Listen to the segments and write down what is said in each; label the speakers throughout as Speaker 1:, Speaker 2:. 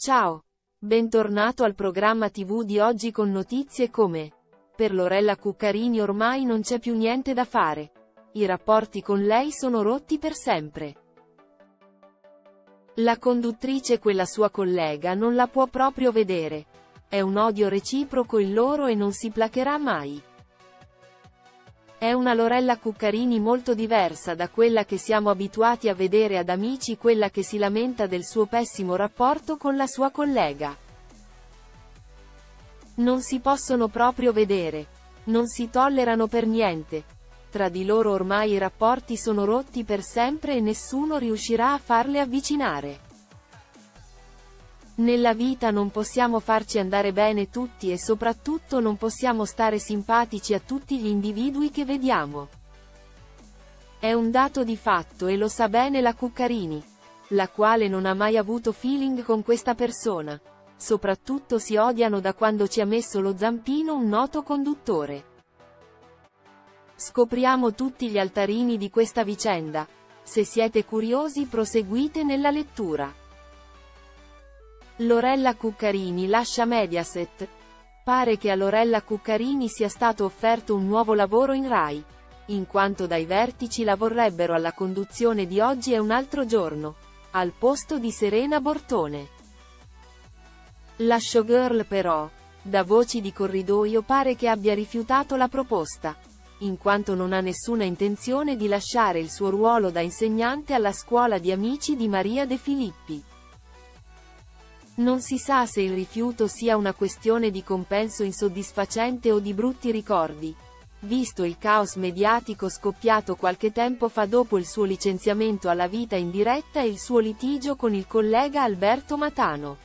Speaker 1: Ciao! Bentornato al programma TV di oggi con notizie come: per Lorella Cuccarini ormai non c'è più niente da fare. I rapporti con lei sono rotti per sempre. La conduttrice quella sua collega non la può proprio vedere. È un odio reciproco il loro e non si placherà mai. È una Lorella Cuccarini molto diversa da quella che siamo abituati a vedere ad Amici, quella che si lamenta del suo pessimo rapporto con la sua collega. Non si possono proprio vedere. Non si tollerano per niente. Tra di loro ormai i rapporti sono rotti per sempre e nessuno riuscirà a farle avvicinare. Nella vita non possiamo farci andare bene tutti e soprattutto non possiamo stare simpatici a tutti gli individui che vediamo. È un dato di fatto e lo sa bene la Cuccarini, la quale non ha mai avuto feeling con questa persona. Soprattutto si odiano da quando ci ha messo lo zampino un noto conduttore. Scopriamo tutti gli altarini di questa vicenda. Se siete curiosi proseguite nella lettura. Lorella Cuccarini lascia Mediaset. Pare che a Lorella Cuccarini sia stato offerto un nuovo lavoro in Rai, in quanto dai vertici la vorrebbero alla conduzione di Oggi è un altro giorno, al posto di Serena Bortone. La showgirl però, da voci di corridoio pare che abbia rifiutato la proposta, in quanto non ha nessuna intenzione di lasciare il suo ruolo da insegnante alla scuola di Amici di Maria De Filippi. Non si sa se il rifiuto sia una questione di compenso insoddisfacente o di brutti ricordi, visto il caos mediatico scoppiato qualche tempo fa dopo il suo licenziamento alla vita in diretta e il suo litigio con il collega Alberto Matano.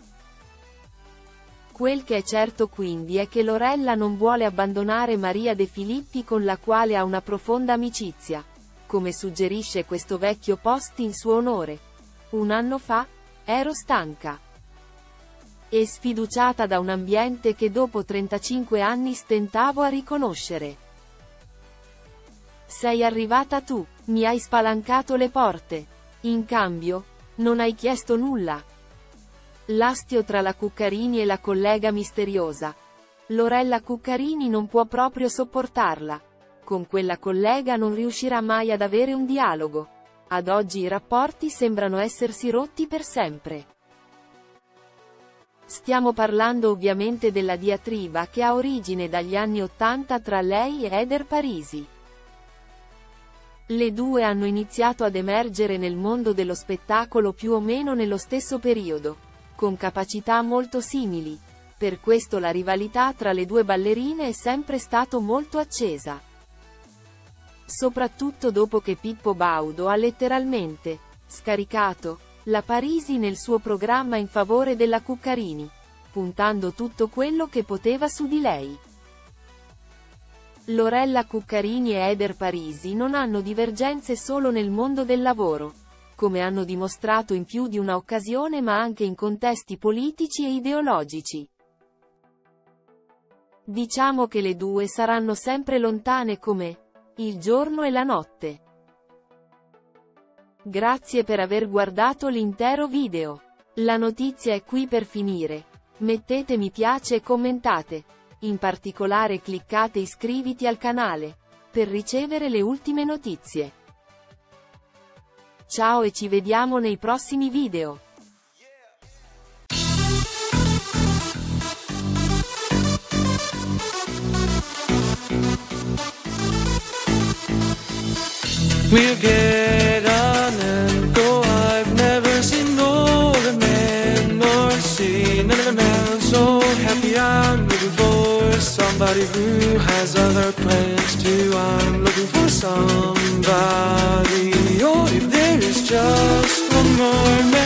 Speaker 1: Quel che è certo quindi è che Lorella non vuole abbandonare Maria De Filippi, con la quale ha una profonda amicizia, come suggerisce questo vecchio post in suo onore. Un anno fa, ero stanca e sfiduciata da un ambiente che dopo 35 anni stentavo a riconoscere. Sei arrivata tu, mi hai spalancato le porte. In cambio, non hai chiesto nulla. L'astio tra la Cuccarini e la collega misteriosa. Lorella Cuccarini non può proprio sopportarla. Con quella collega non riuscirà mai ad avere un dialogo. Ad oggi i rapporti sembrano essersi rotti per sempre. Stiamo parlando ovviamente della diatriba che ha origine dagli anni '80 tra lei e Eder Parisi. Le due hanno iniziato ad emergere nel mondo dello spettacolo più o meno nello stesso periodo, con capacità molto simili. Per questo la rivalità tra le due ballerine è sempre stato molto accesa. Soprattutto dopo che Pippo Baudo ha letteralmente scaricato la Parisi nel suo programma in favore della Cuccarini, puntando tutto quello che poteva su di lei. Lorella Cuccarini e Eder Parisi non hanno divergenze solo nel mondo del lavoro, come hanno dimostrato in più di una occasione, ma anche in contesti politici e ideologici. Diciamo che le due saranno sempre lontane come il giorno e la notte. Grazie per aver guardato l'intero video. La notizia è qui per finire. Mettete mi piace e commentate. In particolare cliccate iscriviti al canale, per ricevere le ultime notizie. Ciao e ci vediamo nei prossimi video.
Speaker 2: We'll get on and go. I've never seen no other man, nor seen another man so happy. I'm looking for somebody who has other plans too. I'm looking for somebody. Oh, if there is just one more